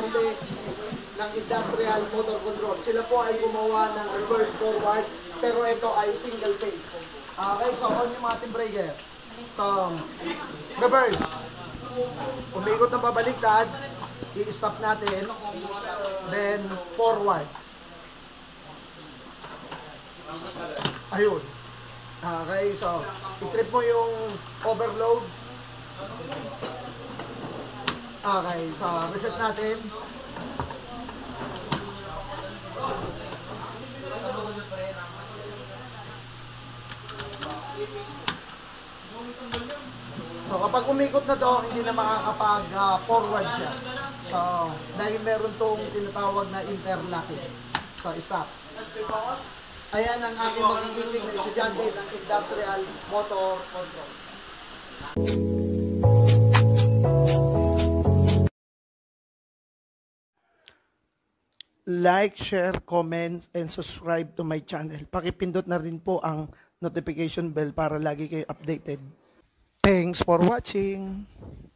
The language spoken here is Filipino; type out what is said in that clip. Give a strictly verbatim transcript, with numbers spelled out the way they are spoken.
assembly ng Industrial Motor Control. Sila po ay gumawa ng reverse forward, pero ito ay single phase. Okay, so on yung ating breaker. So, reverse. Umikot ng pabaliktad, i-stop natin, then forward. Ayun. Okay, so, i-trip mo yung overload. Okay, so, reset natin. So, kapag umikot na to, hindi na makakapag-forward uh, siya. So, dahil meron tong tinatawag na interlocking. So, stop. Ayan ang aking magiging na estudyante ng Industrial Motor Control. Like, share, comment, and subscribe to my channel. Pakipindot na rin po ang notification bell para lagi kayo updated. Thanks for watching.